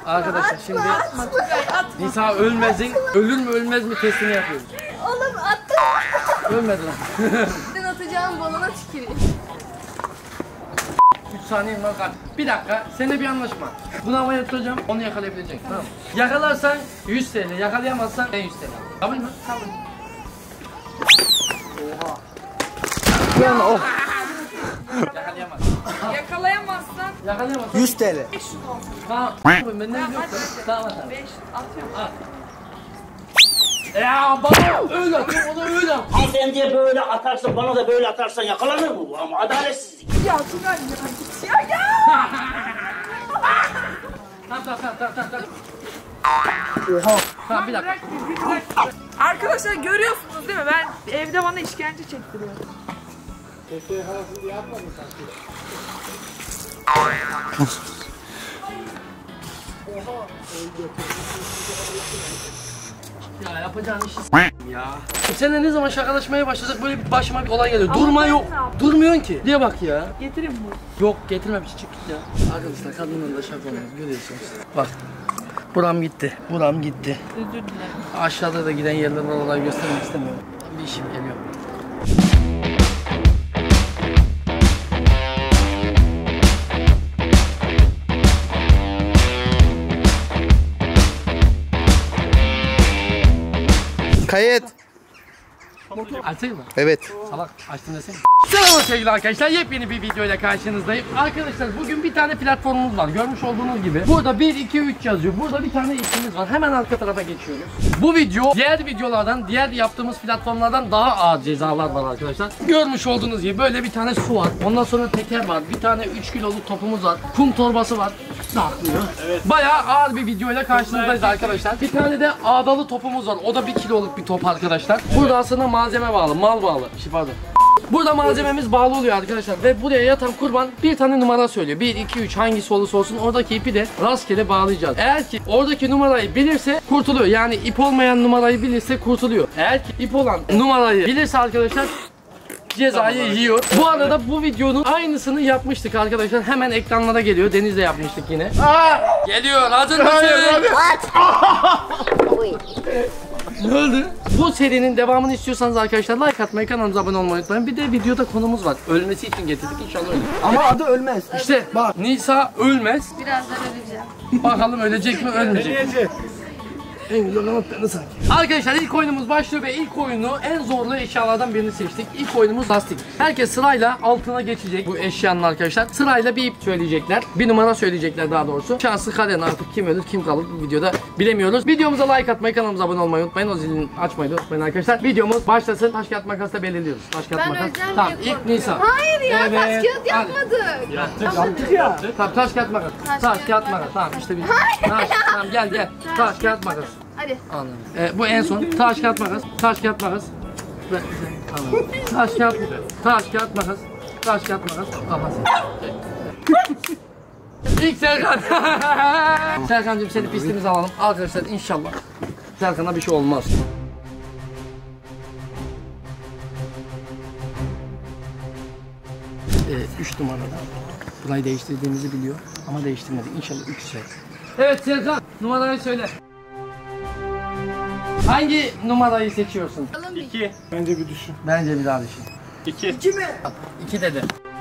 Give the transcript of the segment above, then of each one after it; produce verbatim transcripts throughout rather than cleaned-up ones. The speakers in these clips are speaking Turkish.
Arkadaşlar şimdi Nisa ölmezin, ölür mü ölmez mi testini yapıyoruz. Oğlum attım. Ölmedi lan. Ben atacağım balona tüküreyim. üç saniye var. Bir dakika, seninle bir anlaşma. Bunu havaya tutacağım, onu yakalayabileceksin, tamam mı? Yakalarsan yüz TL, yakalayamazsan ben yüz TL. Kabul mü? Kabul. Oha. Yani oh. Yakalayamazsın. Yakalayamazsan Yakalayamazsan yüz TL. beş yüz olsun. Tamam. Benden yok da. Tamam tamam. beş atıyorum. Al. Ya baba öyle atıyor, o da öyle atıyor. Ama sen diye böyle atarsan, bana da böyle atarsan yakalanır mı bu? Ama adaletsizlik. Ya Tugay ya git ya ya. Tamam tamam tamam tamam tamam. Oha. Tamam bir dakika. Bırak bir, bir dakika. Arkadaşlar görüyorsunuz değil mi? Ben evde bana işkence çektiriyorum. Keşke yakalasın diye yapmadın sanki. Ya yapacağın işi s*** ya. Seninle ne zaman şakalaşmaya başlasak böyle bir başıma bir olay geliyor. Ama durma yok. Durmuyorsun ki. Diye bak ya. Getireyim mi? Yok getirme bir çık git ya. Arkadaşlar kadınlarla şaka oluyor. Görüyorsunuz. Bak. Buram gitti. Buram gitti. Özür dilerim. Aşağıda da giden yerler var. Olayı göstermek istemiyorum. Bir işim geliyor. Kayıt. Açayım mı? Evet. Salak açtın desene. Selam sevgili arkadaşlar, yepyeni bir video ile karşınızdayım. Arkadaşlar bugün bir tane platformumuz var. Görmüş olduğunuz gibi. Burada bir, iki, üç yazıyor. Burada bir tane ismimiz var. Hemen arka tarafa geçiyoruz. Bu video diğer videolardan, diğer yaptığımız platformlardan daha ağır cezalar var arkadaşlar. Görmüş olduğunuz gibi böyle bir tane su var. Ondan sonra teker var. Bir tane üç kiloluk topumuz var. Kum torbası var. Saklıyor. Evet. Bayağı ağır bir video ile karşınızdayız arkadaşlar. Bir tane de ağdalı topumuz var. O da bir kiloluk bir top arkadaşlar. Burada aslında malzeme bağlı, mal bağlı. Şey pardon. Burada malzememiz bağlı oluyor arkadaşlar ve buraya yatan kurban bir tane numara söylüyor. bir, iki, üç hangisi olursa olsun oradaki ipi de rastgele bağlayacağız. Eğer ki oradaki numarayı bilirse kurtuluyor. Yani ip olmayan numarayı bilirse kurtuluyor. Eğer ki ip olan numarayı bilirse arkadaşlar cezayı tamam, yiyor. Bu arada bu videonun aynısını yapmıştık arkadaşlar. Hemen ekranlara geliyor. Deniz'de yapmıştık yine. Aa! Geliyor. Hazır mısın? Ne oldu? Bu serinin devamını istiyorsanız arkadaşlar like atmayı, kanalımıza abone olmayı unutmayın. Bir de videoda konumuz var. Ölmesi için getirdik, inşallah ölür. Ama adı ölmez. İşte bak Nisa ölmez. Birazdan öleceğim. Bakalım ölecek mi ölmeyecek mi? En güzel anahtarını sanki. Arkadaşlar ilk oyunumuz başlıyor ve ilk oyunu en zorlu eşyalardan birini seçtik. İlk oyunumuz lastik. Herkes sırayla altına geçecek bu eşyanın arkadaşlar. Sırayla bir ip söyleyecekler. Bir numara söyleyecekler daha doğrusu. Şanslı kader artık kim ölür kim kalır bu videoda bilemiyoruz. Videomuza like atmayı, kanalımıza abone olmayı unutmayın. O zilini açmayı da unutmayın arkadaşlar. Videomuz başlasın. Taş kağıt makasla belirliyoruz. Taş kağıt Ben makas. öleceğim Tamam diye ilk Nisa. Hayır ya, Evet. taş kağıt Hadi. yapmadık. Yaptık, yaptık ya. Tamam taş kağıt makas. Taş, Taş kağıt, kağıt makas. makas. Tamam işte bir. Hayır. Taş, tamam gel gel. Taş kağıt makas. Hadi. Anladım. Ee, bu en son. Taş kağıt makas. Taş kağıt makas. Ve- Anladım. Taş kağıt Taş kağıt makas. Taş kağıt makas. Kapat. İlk Serkan. Serkancığım seni pistimize alalım. Arkadaşlar inşallah Serkan'a bir şey olmaz. Ee, üç numarada. Burayı değiştirdiğimizi biliyor ama değiştirmedik. İnşallah üç şey. Evet Serkan, numarayı söyle. Hangi numarayı seçiyorsun? İki. Bence bir düşün. Bence bir daha düşün. İki. İki mi? İki dedi.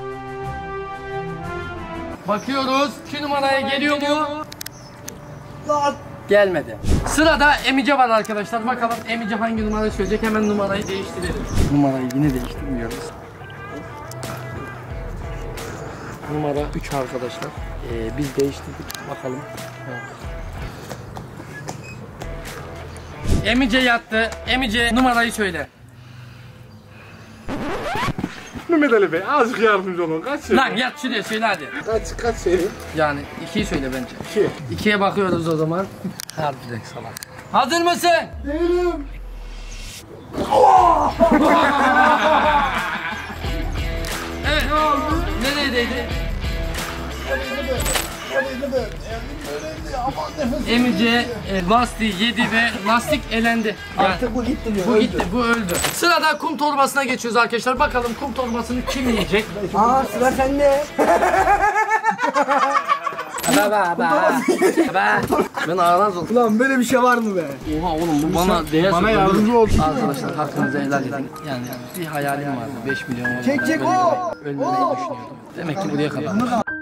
Bakıyoruz. İki numaraya geliyor mu? Lan. Gelmedi. Sırada Emice var arkadaşlar. Bakalım Emice hangi numarayı söyleyecek. Hemen numarayı değiştirelim. Numarayı yine değiştirmiyoruz. Numara üç arkadaşlar. Ee, biz değiştirdik. Bakalım. Evet. Emice yattı. Emice numarayı söyle. Mehmet Ali Bey azıcık yardımcı olun. Kaç söyle? Lan yat şuraya söyle hadi. Kaç kaç söyleyeyim? Yani ikiyi söyle bence. İki. İkiye bakıyoruz o zaman. Harbiden salak. Hazır mısın? Değilim. Evet. Nereye değdi? Emice e, lastiği yedi ve lastik elendi. Yani, Artık bu gitti diyor. bu öldü. gitti, bu öldü. Sırada kum torbasına geçiyoruz arkadaşlar. Bakalım kum torbasını kim yiyecek? Aa sıra sende. Be be be. Be. Ben ağraz oldum. Ulan böyle bir şey var mı be? Oha oğlum bu bana değer Bana söylüyor. yardımcı olsun. Arkadaşlar hakkınızı helal edin. Yani bir hayalim vardı. beş milyon oldu. Çek, çek, Ölmeyi- o! Ölmemeyi düşünüyordum. Demek ki buraya kadar.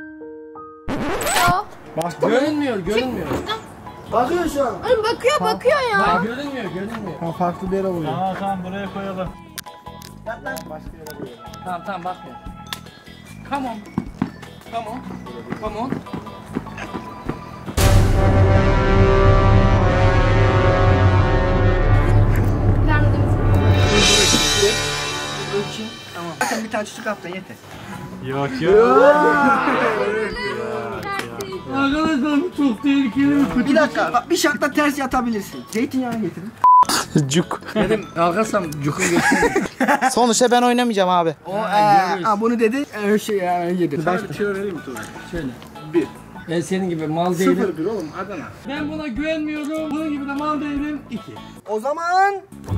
Görünmüyor, görünmüyor. Bakıyor şu an. Ay bakıyor bakıyor ya. Bak görünmüyor, görünmüyor. Ha, farklı bir yere vuruyor. Tamam tamam buraya koyalım. Tamam tamam bakmıyor. Come on. Come on. Come on. Ölçün. Tamam. Zaten bir tane çocuk attın yeter. Yok yok. Arkadaşlar bu çok tehlikeli bir Bir dakika bak bir şartla ters yatabilirsin. Zeytinyağı getirin. Cuk. Dedim arkadaşlar cukun göstereyim. Sonuçta ben oynamayacağım abi. O eee ha, bunu dedi. Eee şey ya yedi. Sana bir tüyo vereyim mi Tuğrul? Şöyle. Bir. Ben senin gibi mal değilim. Sıfır bir oğlum Adana. Ben buna güvenmiyorum. Bunun gibi de mal değilim. İki. O zaman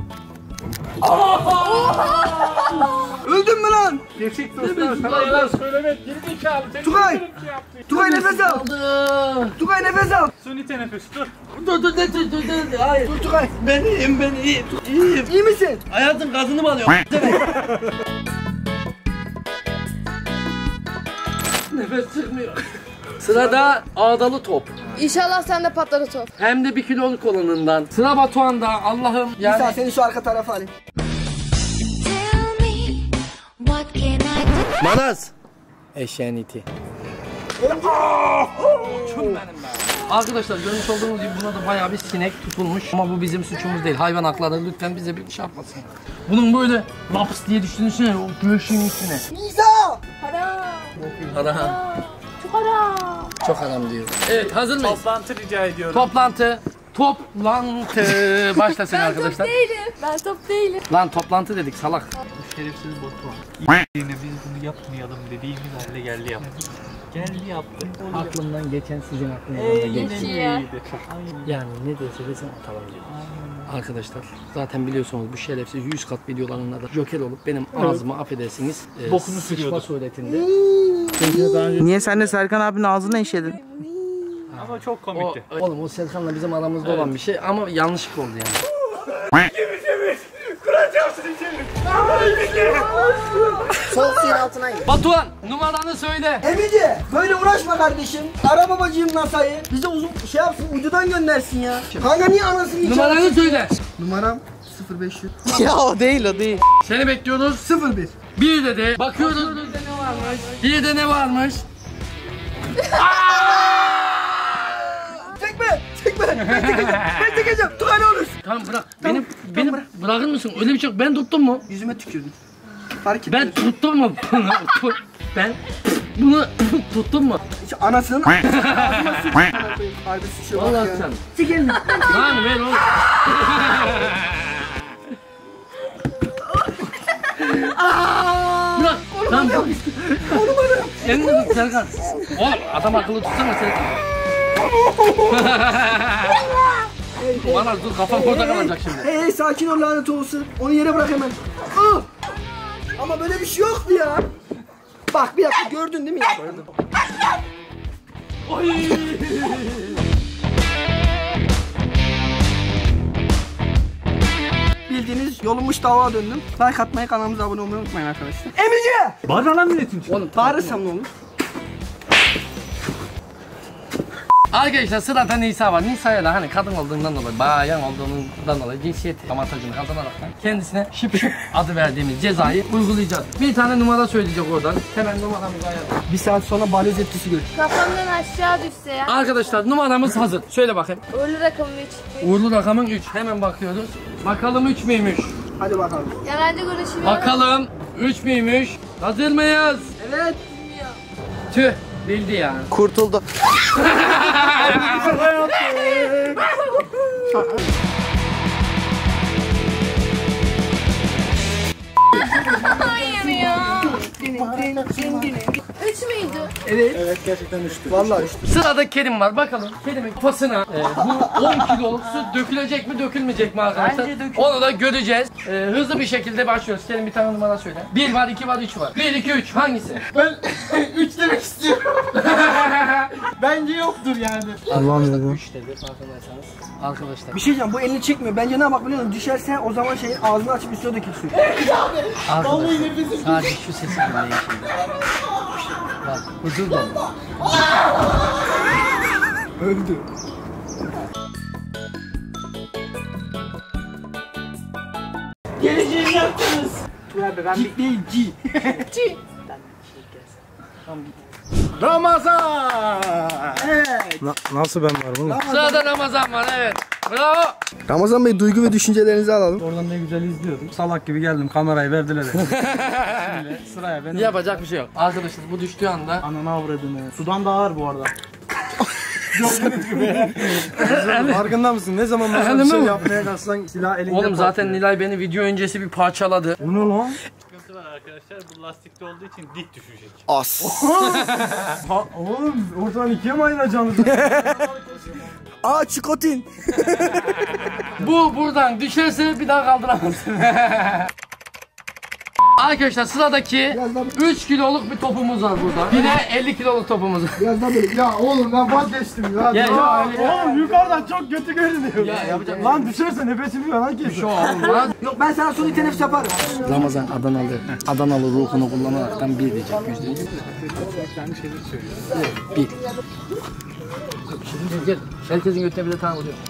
öldün mü lan? Gerçek dostlar sana yalan söylemek gerizekalı. Tek Tugay! bir şey yaptı. Tugay nefes al. Aldı. Tugay nefes al. Suni teneffüs dur. Dur dur dur dur dur dur. Hayır. Dur Tugay. Ben iyiyim ben iyiyim. İyiyim. İyi misin? Hayatın gazını mı alıyor? Demek. Nefes çıkmıyor. Sırada ağdalı top. İnşallah sen de patlar o top. Hem de bir kiloluk olanından. Sıra Batuhan'da Allah'ım Yani... yani. Seni şu arka tarafa alayım. Tell me, what can I do? Manas. Eşeğin iti. Arkadaşlar görmüş olduğunuz gibi buna da bayağı bir sinek tutulmuş. Ama bu bizim suçumuz değil. Hayvan hakları lütfen bize bir şey yapmasın. Bunun böyle laps diye düşünsene o göğsünün üstüne. Nisa! Haram. Haram. Çok haram. Çok haram diyor. Evet hazır mıyız? Toplantı rica ediyorum. Toplantı. Toplantı. Başlasın Ben arkadaşlar. top değilim. Ben top değilim. Lan toplantı dedik salak. Şerefsiz Batuhan. Yine biz bunu yapmayalım dediğimiz halde geldi yaptı. Geldi yaptı. Aklımdan geçen sizin aklınızdan da geçti. Geçiyor. Yani ne derse desin atalım diyor. Arkadaşlar zaten biliyorsunuz bu şerefsiz yüz kat videolarında da joker olup benim ağzıma affedersiniz e, Bokunu sıçma sürüyordu. suretinde. Niye sen de Serkan abinin ağzına işedin? Ama çok O, komikti. oğlum o Serkan'la bizim aramızda olan bir şey ama yanlışlık oldu yani. Sol suyun altına gir. Batuhan numaranı söyle. Emici böyle uğraşma kardeşim. Ara babacığım Nasa'yı. Bize uzun şey yapsın uydudan göndersin ya. Kanka niye anasını hiç Numaranı söyle. Numaram sıfır beş yüz. Ya o değil o değil. Seni bekliyoruz. sıfır bir. Bir dedi. Bakıyoruz. Bir de ne varmış? Bir de ne varmış? Çekme! Çekme! Ben çekeceğim! Ben çekeceğim! Tugay ne olur? Tamam bırak. Benim benim bırakır mısın? Öyle bir şey yok. Ben tuttum mu? Yüzüme tükürdün. Fark Ben ettim. tuttum mu bunu? Ben bunu tuttum mu? Hiç anasının ağzıma sık. Harbi sıçıyor bak Vallahi ya. sen. Çek elini. Lan ver oğlum. Bırak. Lan bırak. Elini tut Serkan. Oğlum adam akıllı tutsana Serkan. Bana dur kafam orada kalacak şimdi. Hey hey sakin ol lanet olsun. Onu yere bırak hemen. Ah! Ama böyle bir şey yoktu ya. Bak bir dakika gördün değil mi ya? Bildiğiniz yolunmuş dava döndüm. Like atmayı, kanalımıza abone olmayı unutmayın arkadaşlar. Emici! Bağırma lan milletin. Oğlum Bağırırsam ne olur? arkadaşlar sırada Nisa var. Nisa'ya da hani kadın olduğundan dolayı, bayan olduğundan dolayı cinsiyet avantajını kazanaraktan kendisine şıp şıp adı verdiğimiz cezayı uygulayacağız. Bir tane numara söyleyecek oradan. Hemen numaramızı ayarlayalım. Bir saat sonra balyoz etkisi görür. Kafamdan aşağı düşse ya. Arkadaşlar numaramız hazır. Söyle bakayım. Uğurlu rakamım üç. Uğurlu rakamın üç. Hemen bakıyoruz. Bakalım üç müymüş? Hadi bakalım. Yalancı konuşuyor. Bakalım üç müymüş? Hazır mıyız? Evet. Tüh bildi ya. Kurtuldu. Hayır ya. Üç müydü? Evet. Evet gerçekten düştü. Vallahi işte. Sırada Kerim var. Bakalım Kerim'in kafasına e, bu on kiloluk su dökülecek mi dökülmeyecek mi arkadaşlar? Onu da göreceğiz. E, hızlı bir şekilde başlıyoruz. Kerim bir tane numara söyle. bir var, iki var, üç var. bir, iki, üç. Hangisi? Ben üç demek istiyorum. Bence yoktur yani. Arkadaşlar üç dedi farkındaysanız. Arkadaşlar. Bir şey diyeceğim, bu elini çekmiyor. Bence ne yapmak biliyor musun? Düşersen o zaman şeyin ağzını açıp üstüne dökülsün. Arkadaşlar. Sadece şu sesi dinleyin şimdi. Bak huzur dolu. Öldü. Geleceğini yaptınız. Cik değil, ci. Ramazan. Evet. Nasıl ben var bunu? Sırada Ramazan var, evet. Bravo. Ramazan Bey, duygu ve düşüncelerinizi alalım. Oradan ne güzel izliyordum. Salak gibi geldim, kamerayı verdiler. Şimdi sıraya benim. Yapacak bir şey yok. Arkadaşlar bu düştüğü anda Ananı avradını. Sudan da ağır bu arada. Farkında mısın? Ne zaman bana bir Elimi şey mi? yapmaya kalksan silah elinde oğlum zaten patlıyor. Nilay beni video öncesi bir parçaladı. Bu ne lan? Sıkıntı var arkadaşlar, bu lastikli olduğu için dik düşecek. As. Ha, oğlum ortadan ikiye mi ayıracaksınız? Aa, çikotin. Bu buradan düşerse bir daha kaldıramazsın. Arkadaşlar sıradaki üç kiloluk bir topumuz var burada. Bir de elli kiloluk topumuz var. Biraz daha böyle. Ya oğlum ben vazgeçtim ya. Gel, ya, gel. oğlum yukarıdan çok kötü görünüyor. Ya, yapacak- Lan düşerse nefesimi falan kesin. Şu olmaz. Yok, ben sana suni teneffüs yaparım. Ramazan Adanalı. Adanalı ruhunu kullanaraktan bir diyecek. Yüzde yüz. Bir. Şimdi gel. Herkesin götüne bir de tane vuruyor.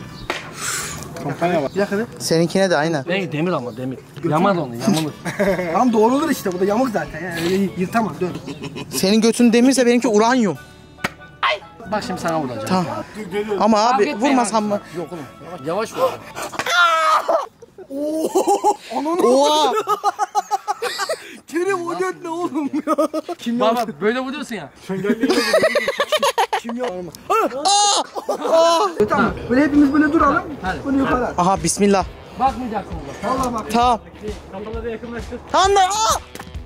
Seninkine de aynen. Ben demir ama demir. Yamar onu, yamulur. Tamam, doğru olur işte, bu da yamuk zaten. Yani öyle yırtamam, dön. Senin götün demirse benimki uranyum. Bak şimdi sana vuracağım. Tamam. Ama Kavga abi etmeyin vurmasam mı? abi. Yok oğlum. Yavaş vur. Oha! Kerim, o göt ne oğlum ya? Kim Baba böyle vuruyorsun ya. Kim ya? Tamam, böyle hepimiz böyle duralım. Hadi. Bunu yukarı. Aha bismillah. Bakmayacaksın bak. Vallahi bak. Tamam. Kafaları yakınlaştır. Tamam da aa!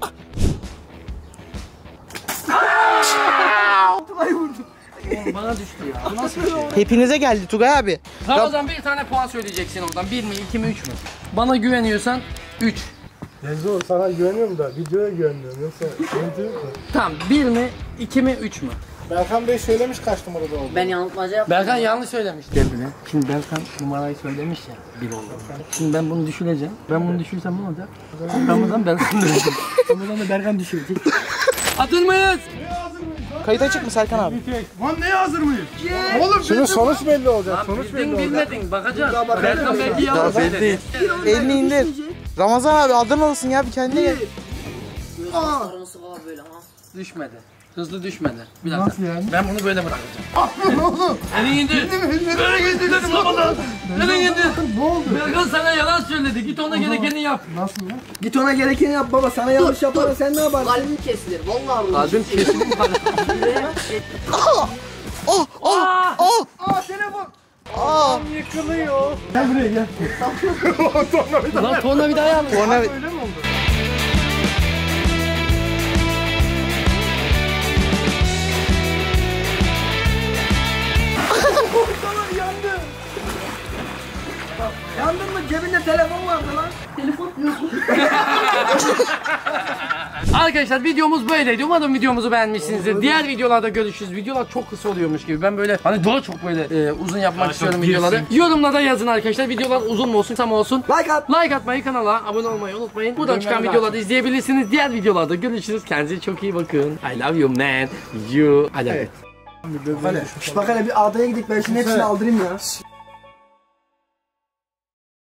Ay, vurdu. Oğlum bana düştü ya. Bu nasıl bir şey? Hepinize geldi Tugay abi. Ramazan bir tane puan söyleyeceksin oradan. Bir mi, iki mi, üç mü? Bana güveniyorsan üç. Enzo sana güveniyorum da videoya güvenmiyorum. Yoksa sıkıntı yok mu? Tamam, bir mi, iki mi, üç mü? Berkan Bey söylemiş kaç numarada oldu. Ben yanıltmaca yaptım. Berkan yanlış söylemiş. Gel buraya. Şimdi Berkan numarayı söylemiş ya. Bir oldu. Şimdi ben bunu düşüreceğim. Ben bunu düşürsem ne olacak? Ramazan Berkan düşürecek. Ramazan da Berkan düşürecek. Hazır mıyız? Kayıt açık mı Serkan abi? Lan neye hazır mıyız? Oğlum şimdi sonuç belli olacak. Lan Sonuç belli bildin olacak. bilmedin bakacağız. Berkan belki Daha yanlış belli değil. söyledi. Elini indir. Ramazan abi Adanalısın ya, bir kendine gel. Arası var böyle ama. Düşmedi. Hızlı düşmedi. Bir dakika. Nasıl yani? Ben bunu böyle bırakacağım. Oğlum. Elini indir. Nereye indir dedim Ramazan. Nereye indir? Ne oldu? Berkan sana yalan söyledi. Git ona gerekeni yap. Nasıl ya? Git ona gerekeni yap baba, sana yanlış yaparsa sen ne yaparsın? Kalbim kesilir. Vallahi bu. Kalbim kesin. Oh! Oh! Oh! Aa, telefon. Aa! Gel buraya gel. Lan torna bir daha yap. Sonra Öyle mi oldu? Yandı. Yandın mı? Cebinde telefon vardı lan. Telefon yok. Arkadaşlar videomuz böyleydi. Umarım videomuzu beğenmişsinizdir. Diğer videolarda görüşürüz. Videolar çok kısa oluyormuş gibi. Ben böyle hani daha çok böyle e, uzun yapmak istiyorum videoları. Yorumlarda yazın arkadaşlar. Videolar uzun mu olsun, kısa mı olsun? Like at. Like atmayı, kanala abone olmayı unutmayın. Buradan çıkan videoları izleyebilirsiniz. Diğer videolarda görüşürüz. Kendinize çok iyi bakın. I love you man. You. I love you. Bak hele bir adaya gidip ben şimdi hepsini aldırayım ya.